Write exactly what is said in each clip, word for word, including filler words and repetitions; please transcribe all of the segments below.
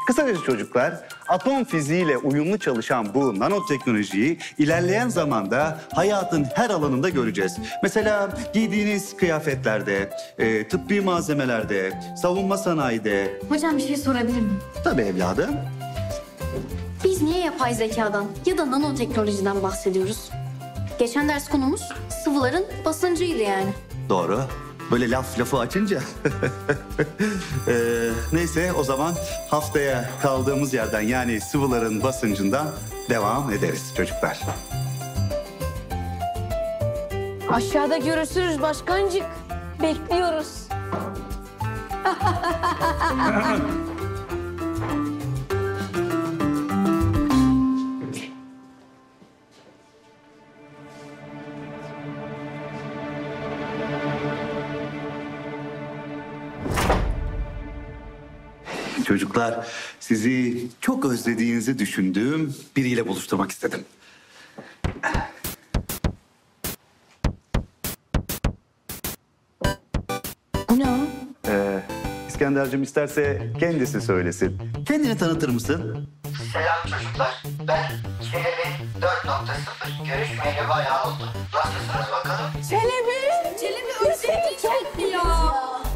Kısaca çocuklar, atom fiziğiyle uyumlu çalışan bu nanoteknolojiyi ilerleyen zamanda hayatın her alanında göreceğiz. Mesela giydiğiniz kıyafetlerde, e, tıbbi malzemelerde, savunma sanayide. Hocam bir şey sorabilir miyim? Tabii evladım. Biz niye yapay zekadan ya da nanoteknolojiden bahsediyoruz? Geçen ders konumuz sıvıların basıncıydı yani. Doğru. Böyle laf lafı açınca. ee, neyse o zaman haftaya kaldığımız yerden yani sıvıların basıncından devam ederiz çocuklar. Aşağıda görüşürüz başkancık. Bekliyoruz. Çocuklar, sizi çok özlediğinizi düşündüğüm biriyle buluşturmak istedim. Bu ne o? Ee, İskender'cim isterse kendisi söylesin. Kendini tanıtır mısın? Selam çocuklar. Ben Çelebi dört nokta sıfır. Görüşmeyeli bayağı oldu. Nasılsınız bakalım? Çelebi. Çelebi özledik ya.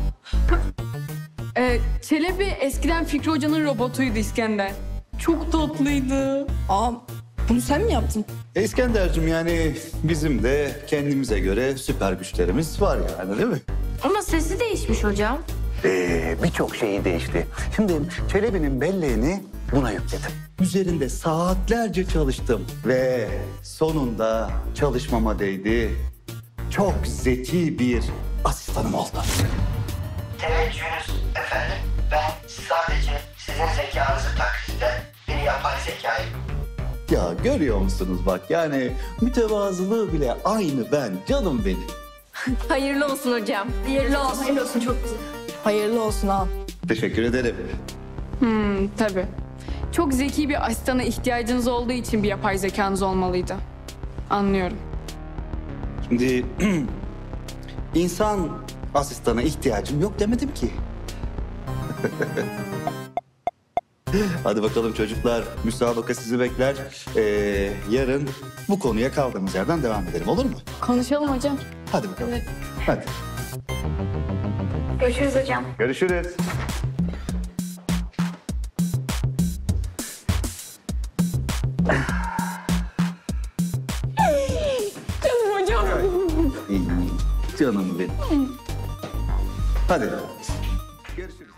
Ee, Çelebi eskiden Fikri Hoca'nın robotuydu İskender. Çok tatlıydı. Aa, bunu sen mi yaptın? E, İskender'cim yani bizim de kendimize göre süper güçlerimiz var yani değil mi? Ama sesi değişmiş hocam. Ee, birçok şeyi değişti. Şimdi Çelebi'nin belleğini buna yükledim. Üzerinde saatlerce çalıştım ve sonunda çalışmama değdi. Çok zeki bir asistanım oldu. Teveccühünüz efendim. Ben sadece sizin zekanızı taklit eden bir yapay zekayım. Ya görüyor musunuz bak yani mütevazılığı bile aynı ben, canım benim. Hayırlı olsun hocam. Hayırlı olsun. Hayırlı olsun, çok güzel. Hayırlı olsun al. Teşekkür ederim. Hmm, tabii. Çok zeki bir asistana ihtiyacınız olduğu için bir yapay zekanız olmalıydı. Anlıyorum. Şimdi insan asistana ihtiyacım yok demedim ki. Hadi bakalım çocuklar, müsabaka sizi bekler. Ee, yarın bu konuya kaldığımız yerden devam edelim, olur mu? Konuşalım hocam. Hadi bakalım. Hadi. Görüşürüz hocam. Görüşürüz. Canım hocam. İyi, canım benim. Hadi. Görüşürüz.